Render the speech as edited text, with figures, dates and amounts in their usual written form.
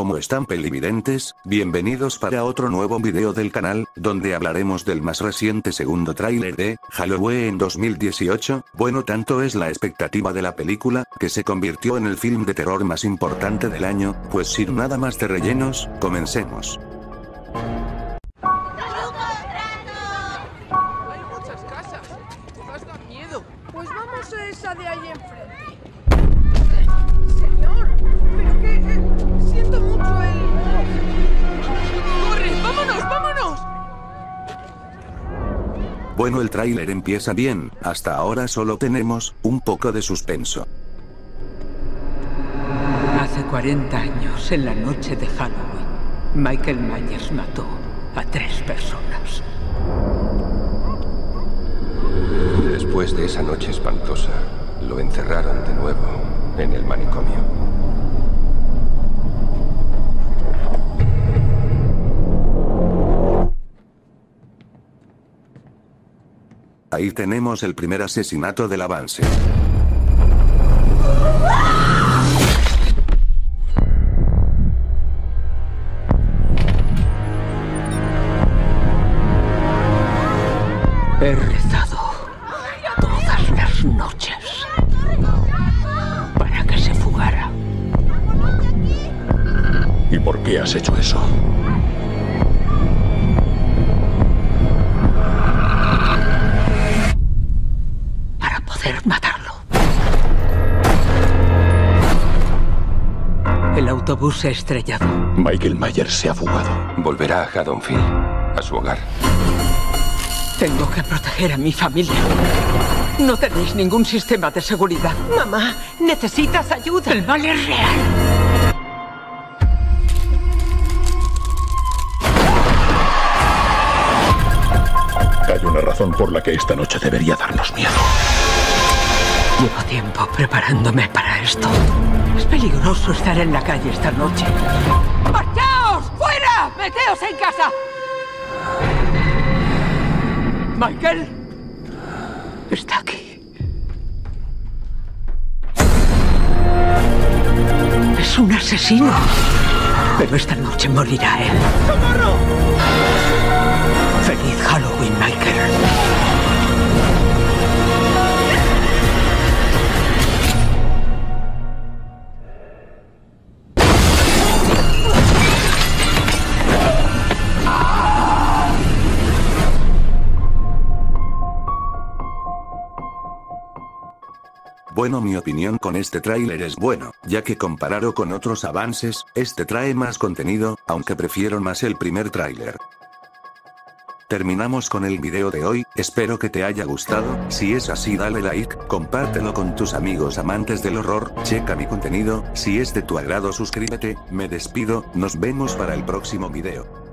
¿cómo están pelividentes? Bienvenidos para otro nuevo video del canal, donde hablaremos del más reciente segundo tráiler de Halloween 2018. Bueno, tanto es la expectativa de la película, que se convirtió en el film de terror más importante del año, pues sin nada más de rellenos, comencemos. Hay muchas casas. Todas dan miedo. Pues vamos a esa de ahí enfrente. Señor, pero que... siento mucho el... ¡Corre! ¡Vámonos! ¡Vámonos! Bueno, el tráiler empieza bien, hasta ahora solo tenemos un poco de suspenso. Hace 40 años, en la noche de Halloween, Michael Myers mató a 3 personas. Después de esa noche espantosa, lo encerraron de nuevo en el manicomio. Ahí tenemos el primer asesinato del avance. He rezado todas las noches para que se fugara. ¿Y por qué has hecho eso? Para poder matarlo. El autobús se ha estrellado. Michael Myers se ha fugado. Volverá a Haddonfield, a su hogar. Tengo que proteger a mi familia. No tenéis ningún sistema de seguridad. Mamá, necesitas ayuda. El mal es real. Hay una razón por la que esta noche debería darnos miedo. Llevo tiempo preparándome para esto. Es peligroso estar en la calle esta noche. ¡Marchaos! ¡Fuera! ¡Meteos en casa! Michael está aquí. Es un asesino. Pero esta noche morirá él. ¡Socorro! ¡Feliz Halloween, Michael! Bueno, mi opinión con este tráiler es bueno, ya que comparado con otros avances, este trae más contenido, aunque prefiero más el primer tráiler. Terminamos con el video de hoy, espero que te haya gustado, si es así dale like, compártelo con tus amigos amantes del horror, checa mi contenido, si es de tu agrado suscríbete, me despido, nos vemos para el próximo video.